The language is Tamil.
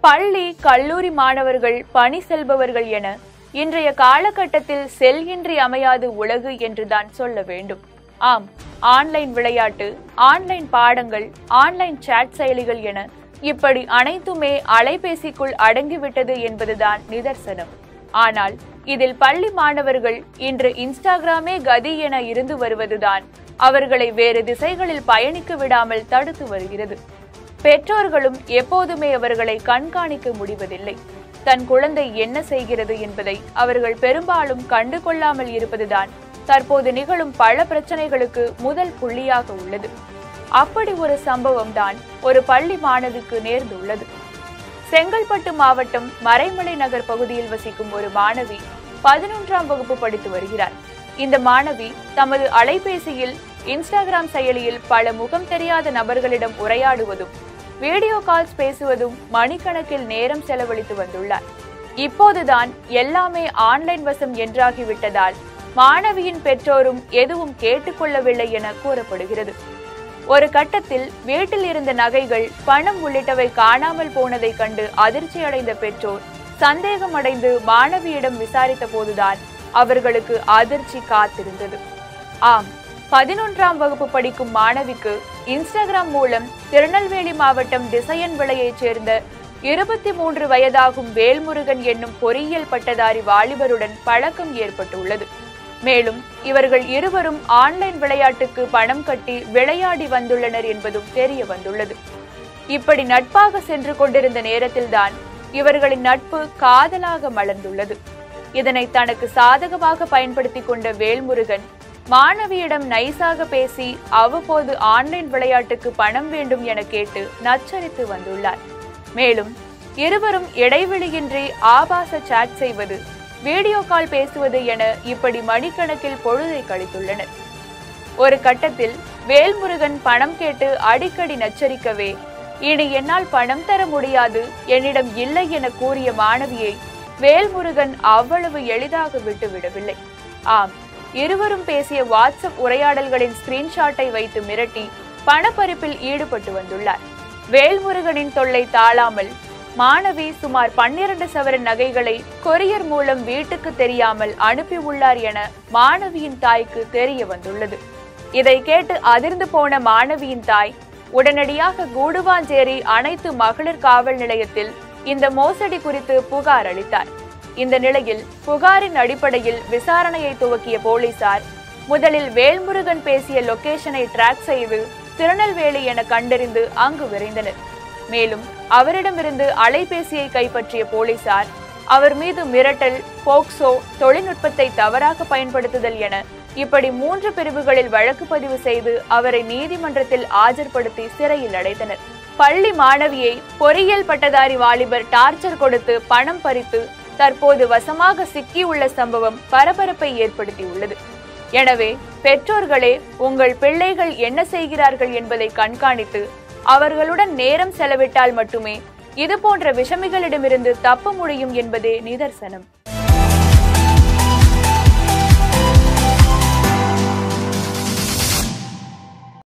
பள்ளி கல்லூரி மாணவர்கள் பணி செல்பவர்கள் என இன்றைய காலகட்டத்தில் செல் இன்றி அமையாது உலகு என்றுதான் சொல்ல வேண்டும். ஆம், ஆன்லைன் விளையாட்டு, ஆன்லைன் பாடங்கள், ஆன்லைன் சாட் செயலிகள் என இப்படி அனைத்துமே அலைபேசிக்குள் அடங்கிவிட்டது என்பதுதான் நிதர்சனம். ஆனால் இதில் பள்ளி மாணவர்கள் இன்று இன்ஸ்டாகிராமே கதி என இருந்து வருவதுதான் அவர்களை வேறு திசைகளில் பயணிக்க விடாமல் தடுத்து வருகிறது. பெற்றோர்களும் எப்போதுமே அவர்களை கண்காணிக்க முடிவதில்லை. தன் குழந்தை என்ன செய்கிறது என்பதை அவர்கள் பெரும்பாலும் கண்டு கொள்ளாமல் இருப்பதுதான் தற்போது நிகழும் பல பிரச்சனைகளுக்கு முதல் புள்ளியாக உள்ளது. அப்படி ஒரு சம்பவம் தான் ஒரு பள்ளி மாணவிக்கு நேர்ந்துள்ளது. செங்கல்பட்டு மாவட்டம் மறைமலை நகர் பகுதியில் வசிக்கும் ஒரு மாணவி 11ஆம் வகுப்பு படித்து வருகிறார். இந்த மாணவி தமது அலைபேசியில் இன்ஸ்டாகிராம் செயலியில் பல முகம் தெரியாத நபர்களிடம் உரையாடுவதும் வீடியோ கால்ஸ் பேசுவதும் மணிக்கணக்கில் நேரம் செலவழித்து வந்துள்ளார். இப்போதுதான் எல்லாமே ஆன்லைன் வசம் என்றாகிவிட்டதால் மாணவியின் பெற்றோரும் எதுவும் கேட்டுக்கொள்ளவில்லை என கூறப்படுகிறது. ஒரு கட்டத்தில் வீட்டில் இருந்த நகைகள், பணம் உள்ளிட்டவை காணாமல் போனதை கண்டு அதிர்ச்சி அடைந்த பெற்றோர் சந்தேகமடைந்து மாணவியிடம் விசாரித்த போதுதான் அவர்களுக்கு அதிர்ச்சி காத்திருந்தது. ஆம், 11ஆம் வகுப்பு படிக்கும் மாணவிக்கு இன்ஸ்டாகிராம் மூலம் திருநெல்வேலி மாவட்டம் திசையன் விளையைச் சேர்ந்த 23 வயதாகும் வேல்முருகன் என்னும் பொறியியல் பட்டதாரி வாலிபருடன் பழக்கம் ஏற்பட்டுள்ளது. மேலும் இவர்கள் இருவரும் ஆன்லைன் விளையாட்டுக்கு பணம் கட்டி விளையாடி வந்துள்ளனர் என்பதும் தெரிய வந்துள்ளது. இப்படி நட்பாக சென்று கொண்டிருந்த நேரத்தில்தான் இவர்களின் நட்பு காதலாக மலர்ந்துள்ளது. இதனை தனக்கு சாதகமாக பயன்படுத்தி கொண்ட வேல்முருகன் மாணவியிடம் நைசாக பேசி அவ்வப்போது ஆன்லைன் விளையாட்டுக்கு பணம் வேண்டும் என கேட்டு நச்சரித்து வந்துள்ளார். மேலும் இருவரும் இடைவெளியின்றி ஆபாச சாட் செய்வது, வீடியோ கால் பேசுவது என இப்படி மணிக்கணக்கில் பொழுதை கழித்துள்ளனர். ஒரு கட்டத்தில் வேல்முருகன் பணம் கேட்டு அடிக்கடி நச்சரிக்கவே, இனி என்னால் பணம் தர முடியாது, என்னிடம் இல்லை என கூறிய மாணவியை வேல்முருகன் அவ்வளவு எளிதாக விட்டுவிடவில்லை. ஆம், இருவரும் பேசிய வாட்ஸ்அப் உரையாடல்களின் ஸ்கிரீன்ஷாட்டை வைத்து மிரட்டி பணப்பறிப்பில் ஈடுபட்டு வந்துள்ளார். வேல்முருகனின் தொல்லை தாழாமல் மாணவி சுமார் 12 சவரன் நகைகளை கொரியர் மூலம் வீட்டுக்கு தெரியாமல் அனுப்பியுள்ளார் என மாணவியின் தாய்க்கு தெரிய வந்துள்ளது. இதை கேட்டு அதிர்ந்து போன மாணவியின் தாய் உடனடியாக கூடுவாஞ்சேரி அனைத்து மகளிர் காவல் நிலையத்தில் இந்த மோசடி குறித்து புகார் அளித்தார். இந்த நிலையில் புகாரின் அடிப்படையில் விசாரணையை துவக்கிய போலீசார் முதலில் வேல்முருகன் பேசிய லொகேஷனை டிராக் செய்து திருநெல்வேலி என கண்டறிந்து அங்கு விரைந்தனர். மேலும் அவரிடமிருந்து அலைபேசியை கைப்பற்றிய போலீசார் அவர் மீது மிரட்டல், போக்சோ, தொழில்நுட்பத்தை தவறாக பயன்படுத்துதல் என இப்படி 3 பிரிவுகளில் வழக்கு பதிவு செய்து அவரை நீதிமன்றத்தில் ஆஜர்படுத்தி சிறையில் அடைத்தனர். பள்ளி மாணவியை பொறியியல் பட்டதாரி வாலிபர் டார்ச்சர் கொடுத்து பணம் பறித்து தற்போது வசமாக சிக்கியுள்ள சம்பவம் பரபரப்பை ஏற்படுத்தியுள்ளது. எனவே பெற்றோர்களே, உங்கள் பிள்ளைகள் என்ன செய்கிறார்கள் என்பதை கண்காணித்து அவர்களுடன் நேரம் செலவிட்டால் மட்டுமே இதுபோன்ற விஷமிகளிடமிருந்து தப்ப முடியும் என்பதே நிதர்சனம்.